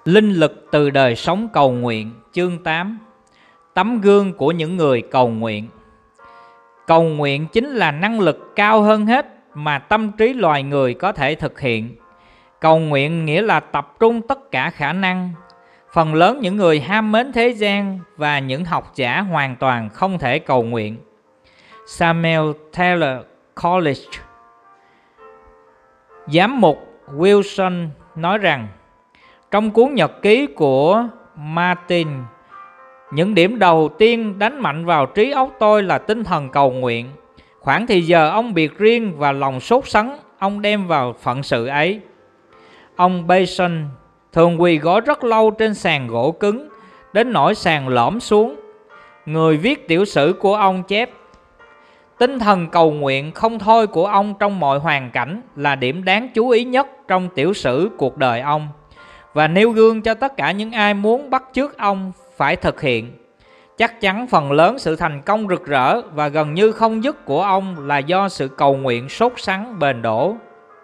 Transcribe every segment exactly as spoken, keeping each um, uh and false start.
Linh lực từ đời sống cầu nguyện. Chương tám. Tấm gương của những người cầu nguyện. Cầu nguyện chính là năng lực cao hơn hết mà tâm trí loài người có thể thực hiện. Cầu nguyện nghĩa là tập trung tất cả khả năng. Phần lớn những người ham mến thế gian và những học giả hoàn toàn không thể cầu nguyện. Samuel Taylor Coleridge, giám mục Wilson nói rằng, trong cuốn nhật ký của Martin, những điểm đầu tiên đánh mạnh vào trí óc tôi là tinh thần cầu nguyện. Khoảng thì giờ ông biệt riêng và lòng sốt sắng ông đem vào phận sự ấy. Ông Bason thường quỳ gối rất lâu trên sàn gỗ cứng, đến nỗi sàn lõm xuống. Người viết tiểu sử của ông chép, tinh thần cầu nguyện không thôi của ông trong mọi hoàn cảnh là điểm đáng chú ý nhất trong tiểu sử cuộc đời ông, và nêu gương cho tất cả những ai muốn bắt chước ông phải thực hiện. Chắc chắn phần lớn sự thành công rực rỡ và gần như không dứt của ông là do sự cầu nguyện sốt sắng bền đổ.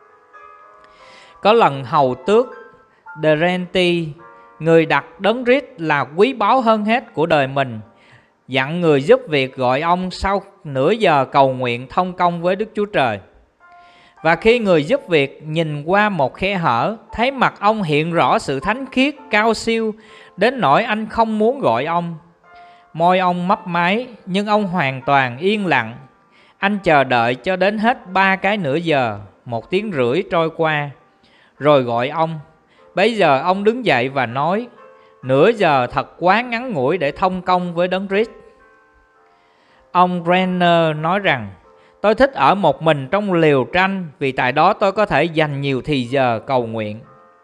Có lần hầu tước De Renti, người đặt Đấng Christ là quý báu hơn hết của đời mình, dặn người giúp việc gọi ông sau nửa giờ cầu nguyện thông công với Đức Chúa Trời. Và khi người giúp việc nhìn qua một khe hở, thấy mặt ông hiện rõ sự thánh khiết cao siêu đến nỗi anh không muốn gọi ông. Môi ông mấp máy nhưng ông hoàn toàn yên lặng. Anh chờ đợi cho đến hết ba cái nửa giờ, một tiếng rưỡi trôi qua, rồi gọi ông. Bấy giờ ông đứng dậy và nói, nửa giờ thật quá ngắn ngủi để thông công với Đấng Christ. Ông Renner nói rằng, tôi thích ở một mình trong liều tranh vì tại đó tôi có thể dành nhiều thì giờ cầu nguyện.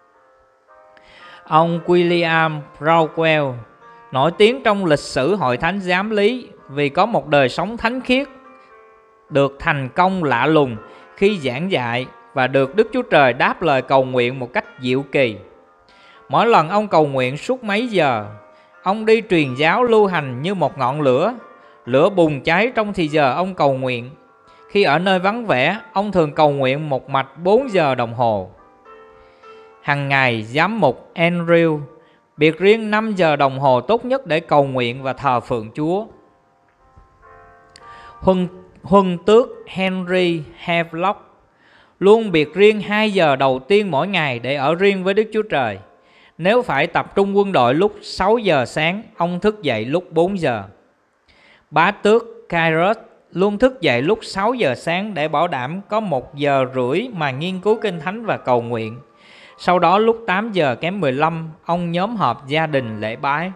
Ông William Browell, nổi tiếng trong lịch sử hội thánh giám lý vì có một đời sống thánh khiết, được thành công lạ lùng khi giảng dạy và được Đức Chúa Trời đáp lời cầu nguyện một cách diệu kỳ. Mỗi lần ông cầu nguyện suốt mấy giờ, ông đi truyền giáo lưu hành như một ngọn lửa. Lửa bùng cháy trong thì giờ ông cầu nguyện. Khi ở nơi vắng vẻ, ông thường cầu nguyện một mạch bốn giờ đồng hồ. Hằng ngày, giám mục Andrew biệt riêng năm giờ đồng hồ tốt nhất để cầu nguyện và thờ phượng Chúa. Huân, huân tước Henry Havelock luôn biệt riêng hai giờ đầu tiên mỗi ngày để ở riêng với Đức Chúa Trời. Nếu phải tập trung quân đội lúc sáu giờ sáng, ông thức dậy lúc bốn giờ. Bá tước Kairos luôn thức dậy lúc sáu giờ sáng để bảo đảm có một giờ rưỡi mà nghiên cứu kinh thánh và cầu nguyện. Sau đó lúc tám giờ kém mười lăm, ông nhóm họp gia đình lễ bái.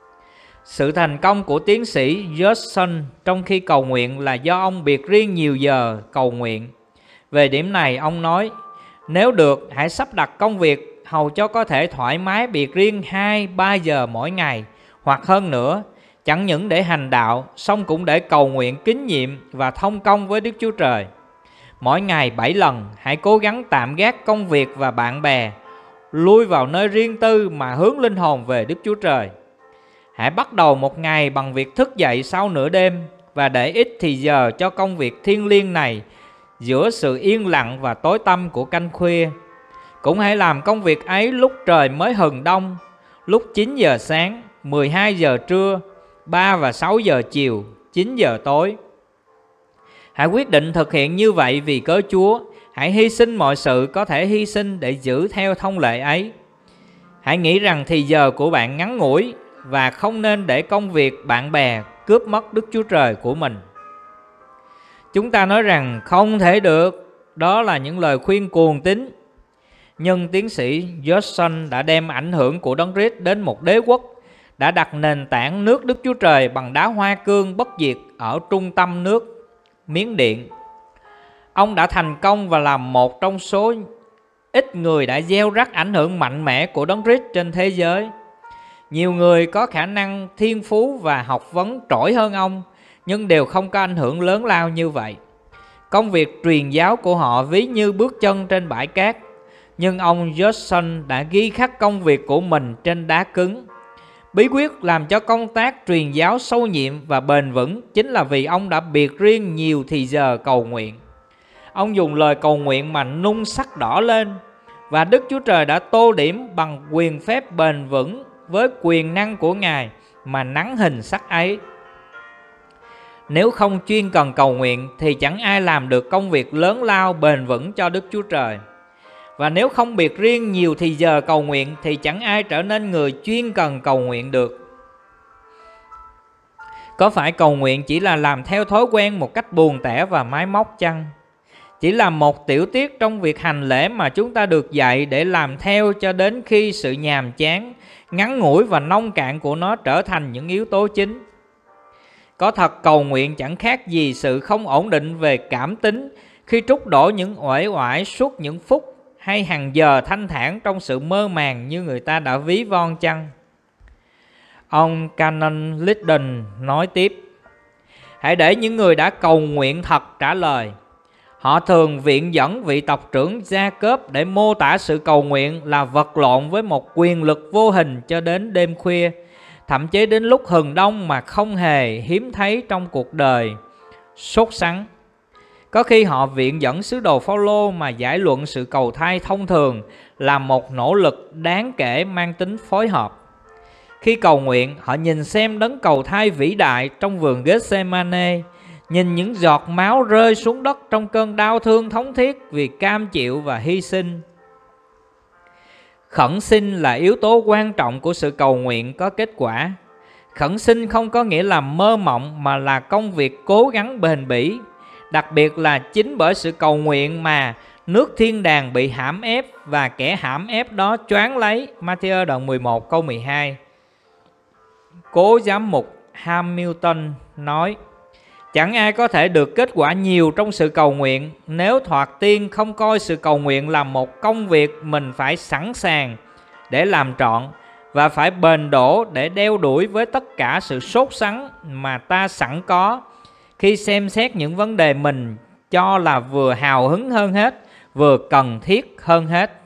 Sự thành công của tiến sĩ Judson trong khi cầu nguyện là do ông biệt riêng nhiều giờ cầu nguyện. Về điểm này ông nói, nếu được hãy sắp đặt công việc hầu cho có thể thoải mái biệt riêng hai ba giờ mỗi ngày hoặc hơn nữa, chẳng những để hành đạo, song cũng để cầu nguyện kính nhiệm và thông công với Đức Chúa Trời. Mỗi ngày bảy lần, hãy cố gắng tạm gác công việc và bạn bè, lui vào nơi riêng tư mà hướng linh hồn về Đức Chúa Trời. Hãy bắt đầu một ngày bằng việc thức dậy sau nửa đêm và để ít thì giờ cho công việc thiêng liêng này giữa sự yên lặng và tối tăm của canh khuya. Cũng hãy làm công việc ấy lúc trời mới hừng đông, lúc chín giờ sáng, mười hai giờ trưa, ba và sáu giờ chiều, chín giờ tối. Hãy quyết định thực hiện như vậy vì cớ Chúa. Hãy hy sinh mọi sự có thể hy sinh để giữ theo thông lệ ấy. Hãy nghĩ rằng thì giờ của bạn ngắn ngủi và không nên để công việc bạn bè cướp mất Đức Chúa Trời của mình. Chúng ta nói rằng không thể được, đó là những lời khuyên cuồng tín. Nhưng tiến sĩ Judson đã đem ảnh hưởng của Đấng Christ đến một đế quốc, đã đặt nền tảng nước Đức Chúa Trời bằng đá hoa cương bất diệt ở trung tâm nước Miến Điện. Ông đã thành công và làm một trong số ít người đã gieo rắc ảnh hưởng mạnh mẽ của Đấng Christ trên thế giới. Nhiều người có khả năng thiên phú và học vấn trội hơn ông, nhưng đều không có ảnh hưởng lớn lao như vậy. Công việc truyền giáo của họ ví như bước chân trên bãi cát, nhưng ông Judson đã ghi khắc công việc của mình trên đá cứng. Bí quyết làm cho công tác truyền giáo sâu nhiệm và bền vững chính là vì ông đã biệt riêng nhiều thì giờ cầu nguyện. Ông dùng lời cầu nguyện mà nung sắt đỏ lên, và Đức Chúa Trời đã tô điểm bằng quyền phép bền vững với quyền năng của Ngài mà nắn hình sắc ấy. Nếu không chuyên cần cầu nguyện thì chẳng ai làm được công việc lớn lao bền vững cho Đức Chúa Trời. Và nếu không biệt riêng nhiều thì giờ cầu nguyện thì chẳng ai trở nên người chuyên cần cầu nguyện được. Có phải cầu nguyện chỉ là làm theo thói quen một cách buồn tẻ và máy móc chăng? Chỉ là một tiểu tiết trong việc hành lễ mà chúng ta được dạy để làm theo cho đến khi sự nhàm chán, ngắn ngủi và nông cạn của nó trở thành những yếu tố chính. Có thật cầu nguyện chẳng khác gì sự không ổn định về cảm tính khi trút đổ những uể oải suốt những phút hay hàng giờ thanh thản trong sự mơ màng như người ta đã ví von chăng? Ông Canon Liddon nói tiếp: hãy để những người đã cầu nguyện thật trả lời. Họ thường viện dẫn vị tộc trưởng Gia-cốp để mô tả sự cầu nguyện là vật lộn với một quyền lực vô hình cho đến đêm khuya, thậm chí đến lúc hừng đông mà không hề hiếm thấy trong cuộc đời sốt sắng. Có khi họ viện dẫn sứ đồ Phao-lô mà giải luận sự cầu thai thông thường là một nỗ lực đáng kể mang tính phối hợp. Khi cầu nguyện, họ nhìn xem đấng cầu thai vĩ đại trong vườn Gethsemane, nhìn những giọt máu rơi xuống đất trong cơn đau thương thống thiết vì cam chịu và hy sinh. Khẩn xin là yếu tố quan trọng của sự cầu nguyện có kết quả. Khẩn xin không có nghĩa là mơ mộng mà là công việc cố gắng bền bỉ. Đặc biệt là chính bởi sự cầu nguyện mà nước thiên đàng bị hãm ép và kẻ hãm ép đó choáng lấy. Ma-thi-ơ đoạn mười một câu mười hai. Cố giám mục Hamilton nói: chẳng ai có thể được kết quả nhiều trong sự cầu nguyện nếu thoạt tiên không coi sự cầu nguyện là một công việc mình phải sẵn sàng để làm trọn và phải bền đổ để đeo đuổi với tất cả sự sốt sắng mà ta sẵn có khi xem xét những vấn đề mình cho là vừa hào hứng hơn hết, vừa cần thiết hơn hết.